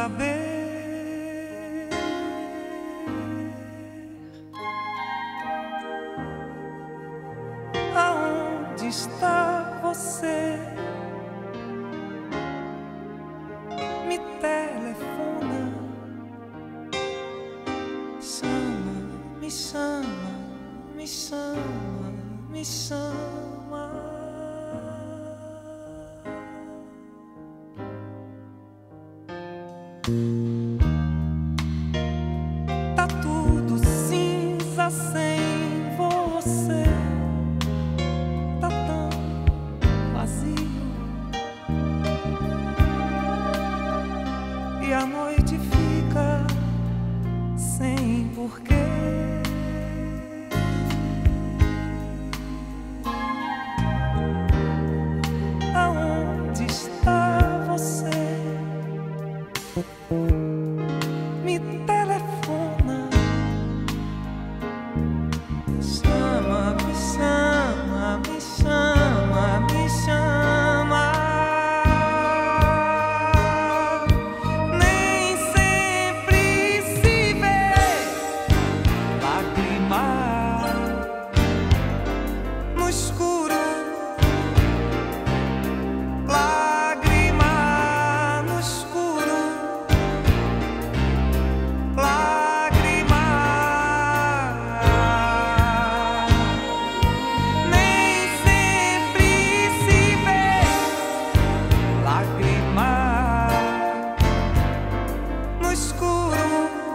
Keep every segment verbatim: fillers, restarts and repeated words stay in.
saber. Aonde está você? Me telefona, chama, me chama, me chama, me chama. Tá tudo cinza sem você, tá tão vazio, e a noite fica sem porquê. Aonde está você? Me telefona, chama, me chama, me chama, me chama. Nem sempre se vê lágrima no escuro, lágrima no escuro, lágrima. Nem sempre se vê lágrima no escuro,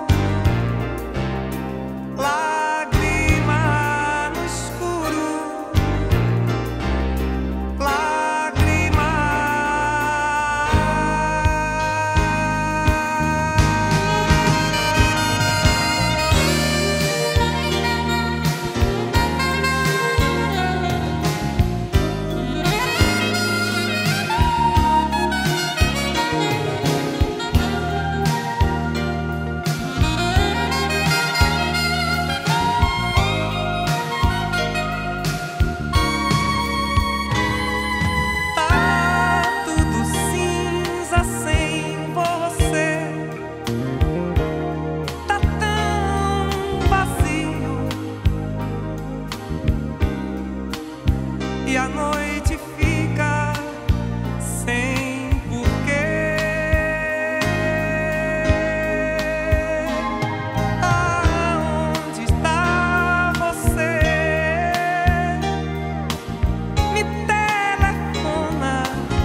lágrima no escuro, lágrima. Tá tudo cinza sem você, tá tão vazio, e a noite fica sem porquê. Aonde está você? Me telefona,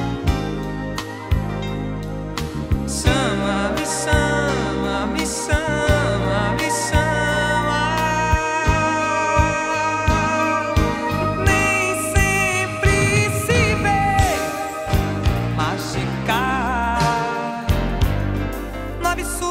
chama, me chama, me chama, me chama. Nem sempre se vê machucar no absurdo.